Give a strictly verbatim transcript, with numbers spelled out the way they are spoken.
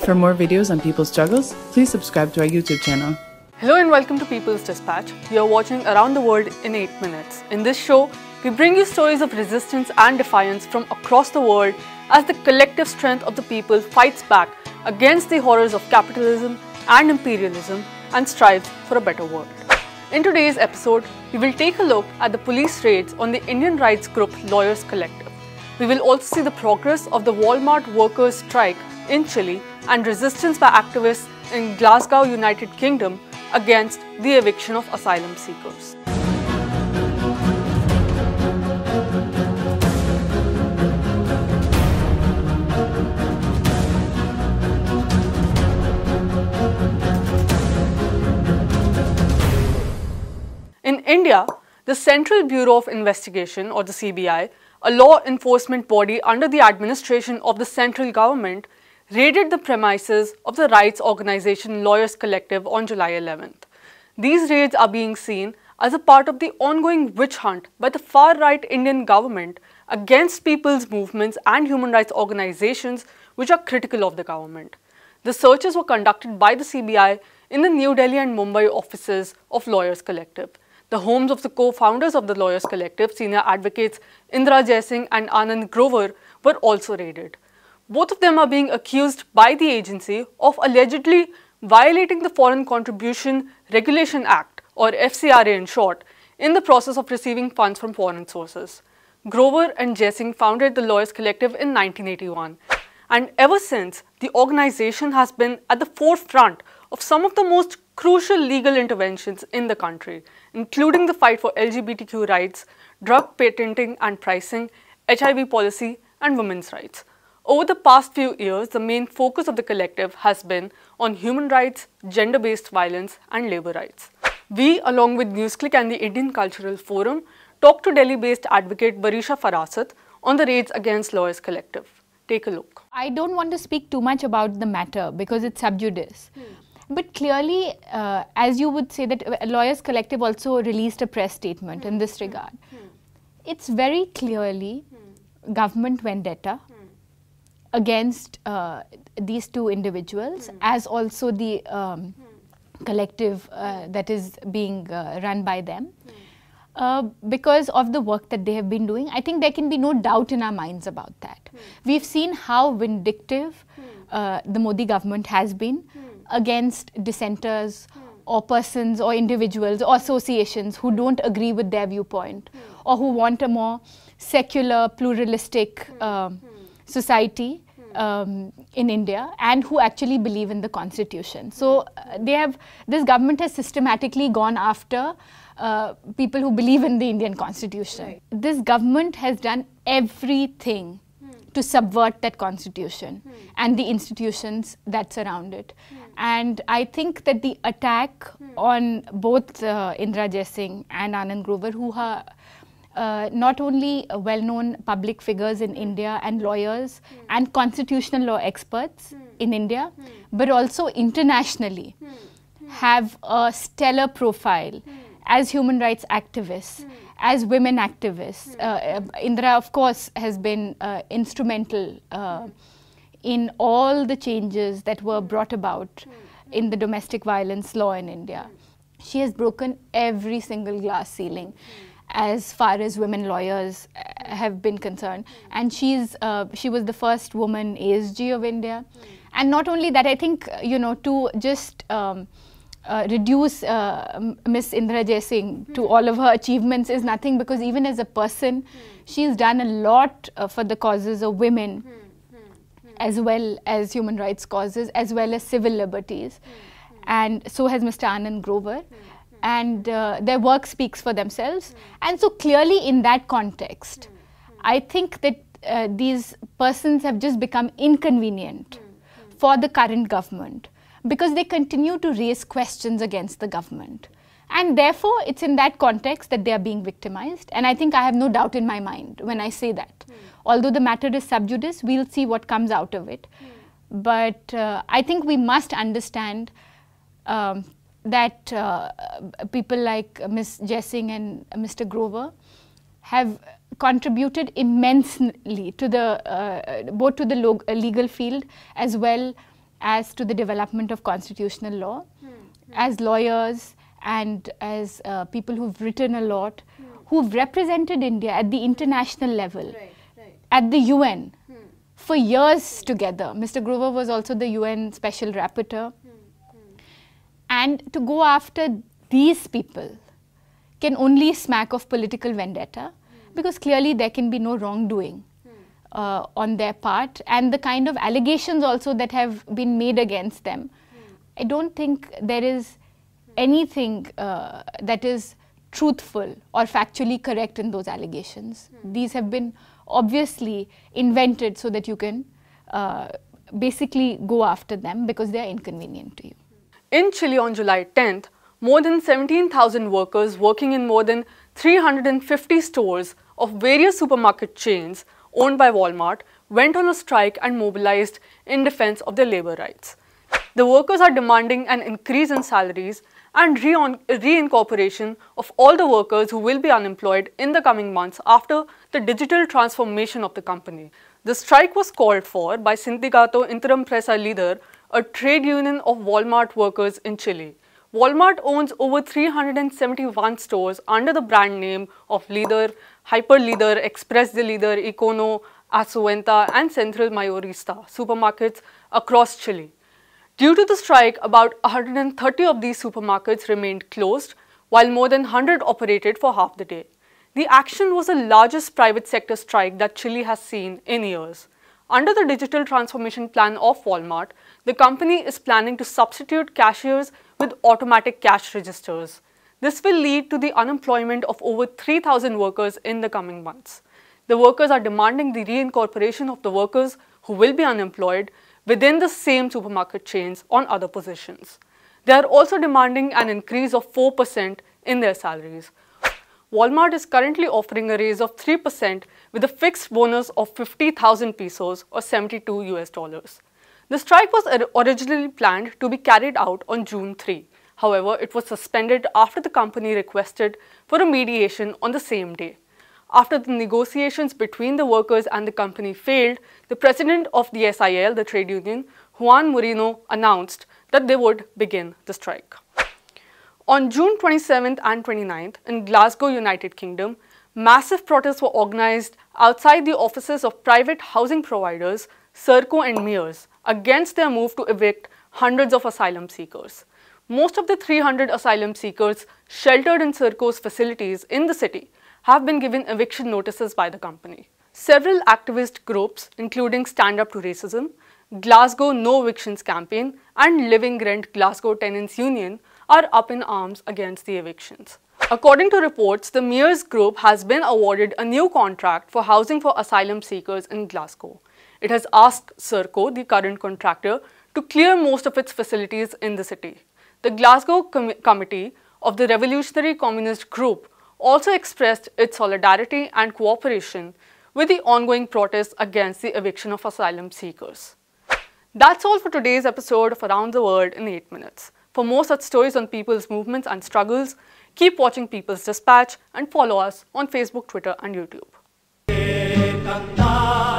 For more videos on people's struggles, please subscribe to our YouTube channel. Hello and welcome to People's Dispatch. You are watching Around the World in eight minutes. In this show, we bring you stories of resistance and defiance from across the world as the collective strength of the people fights back against the horrors of capitalism and imperialism and strives for a better world. In today's episode, we will take a look at the police raids on the Indian rights group Lawyers Collective. We will also see the progress of the Walmart workers' strike in Chile and resistance by activists in Glasgow, United Kingdom against the eviction of asylum seekers. In India, the Central Bureau of Investigation, or the C B I, a law enforcement body under the administration of the central government, raided the premises of the rights organization Lawyers Collective on July eleventh. These raids are being seen as a part of the ongoing witch hunt by the far-right Indian government against people's movements and human rights organizations which are critical of the government. The searches were conducted by the C B I in the New Delhi and Mumbai offices of Lawyers Collective. The homes of the co-founders of the Lawyers Collective, senior advocates Indra Jaising and Anand Grover, were also raided. Both of them are being accused by the agency of allegedly violating the Foreign Contribution Regulation Act, or F C R A in short, in the process of receiving funds from foreign sources. Grover and Jaising founded the Lawyers Collective in nineteen eighty-one, and ever since, the organization has been at the forefront of some of the most crucial legal interventions in the country, including the fight for L G B T Q rights, drug patenting and pricing, H I V policy, and women's rights. Over the past few years, the main focus of the collective has been on human rights, gender-based violence, and labor rights. We, along with NewsClick and the Indian Cultural Forum, talked to Delhi-based advocate Barisha Farasat on the raids against Lawyers Collective. Take a look. I don't want to speak too much about the matter because it's sub judice. Hmm. But clearly, uh, as you would say that Lawyers Collective also released a press statement hmm. in this regard. Hmm. It's very clearly hmm. government vendetta hmm. against uh, these two individuals hmm. as also the um, hmm. collective uh, that is being uh, run by them. Hmm. Uh, because of the work that they have been doing. I think there can be no doubt in our minds about that. Hmm. We've seen how vindictive hmm. uh, the Modi government has been hmm. against dissenters hmm. or persons or individuals or associations who don't agree with their viewpoint hmm. or who want a more secular, pluralistic hmm. uh, hmm. society um, in India and who actually believe in the constitution. So uh, they have, this government has systematically gone after Uh, people who believe in the Indian constitution. Right. This government has done everything hmm. to subvert that constitution hmm. and the institutions that surround it. Hmm. And I think that the attack hmm. on both uh, Indra Jaising and Anand Grover, who are uh, not only uh, well-known public figures in hmm. India and lawyers hmm. and constitutional law experts hmm. in India, hmm. but also internationally, hmm. Hmm. have a stellar profile hmm. as human rights activists, hmm. as women activists. Hmm. Uh, Indra, of course, has been uh, instrumental uh, hmm. in all the changes that were brought about hmm. in the domestic violence law in India. Hmm. She has broken every single glass ceiling hmm. as far as women lawyers uh, have been concerned. Hmm. And she's, uh, she was the first woman A S G of India. Hmm. And not only that, I think, you know, to just um, Uh, reduce uh, Miss Indra Jaising hmm. to all of her achievements is nothing, because even as a person, hmm. she's done a lot uh, for the causes of women hmm. Hmm. as well as human rights causes, as well as civil liberties. Hmm. And so has Mister Anand Grover. Hmm. And uh, their work speaks for themselves. Hmm. And so clearly in that context, hmm. I think that uh, these persons have just become inconvenient hmm. for the current government, because they continue to raise questions against the government. And therefore, it's in that context that they are being victimized. And I think I have no doubt in my mind when I say that. Mm. Although the matter is sub judice, we'll see what comes out of it. Mm. But uh, I think we must understand um, that uh, people like Miss Jaising and Mister Grover have contributed immensely to the uh, both to the legal field as well as to the development of constitutional law. As lawyers and as uh, people who've written a lot, who've represented India at the international level, Right, right. at the U N, for years together. Mister Grover was also the U N Special Rapporteur. And to go after these people can only smack of political vendetta, because clearly there can be no wrongdoing uh, on their part, and the kind of allegations also that have been made against them. I don't think there is anything uh, that is truthful or factually correct in those allegations. These have been obviously invented so that you can uh, basically go after them because they are inconvenient to you. In Chile on July tenth, more than seventeen thousand workers working in more than three hundred fifty stores of various supermarket chains owned by Walmart went on a strike and mobilized in defense of their labor rights. The workers are demanding an increase in salaries and reincorporation of all the workers who will be unemployed in the coming months after the digital transformation of the company. The strike was called for by Sindicato Interempresa Líder, a trade union of Walmart workers in Chile. Walmart owns over three hundred seventy-one stores under the brand name of Líder, Hyper Líder, Express de Líder, Icono, Asuenta and Central Mayorista supermarkets across Chile. Due to the strike, about one hundred thirty of these supermarkets remained closed, while more than one hundred operated for half the day. The action was the largest private sector strike that Chile has seen in years. Under the digital transformation plan of Walmart, the company is planning to substitute cashiers with automatic cash registers. This will lead to the unemployment of over three thousand workers in the coming months. The workers are demanding the reincorporation of the workers who will be unemployed within the same supermarket chains on other positions. They are also demanding an increase of four percent in their salaries. Walmart is currently offering a raise of three percent with a fixed bonus of fifty thousand pesos or seventy-two U S dollars. The strike was originally planned to be carried out on June third. However, it was suspended after the company requested for a mediation on the same day. After the negotiations between the workers and the company failed, the president of the S I L, the trade union, Juan Moreno, announced that they would begin the strike. On June twenty-seventh and twenty-ninth, in Glasgow, United Kingdom, massive protests were organized outside the offices of private housing providers, Serco and Mears, against their move to evict hundreds of asylum seekers. Most of the three hundred asylum seekers sheltered in Serco's facilities in the city have been given eviction notices by the company. Several activist groups, including Stand Up to Racism, Glasgow No Evictions Campaign and Living Rent Glasgow Tenants Union, are up in arms against the evictions. According to reports, the Mears Group has been awarded a new contract for housing for asylum seekers in Glasgow. It has asked Serco, the current contractor, to clear most of its facilities in the city. The Glasgow Com Committee of the Revolutionary Communist Group also expressed its solidarity and cooperation with the ongoing protests against the eviction of asylum seekers. That's all for today's episode of Around the World in eight minutes. For more such stories on people's movements and struggles, keep watching People's Dispatch and follow us on Facebook, Twitter and YouTube.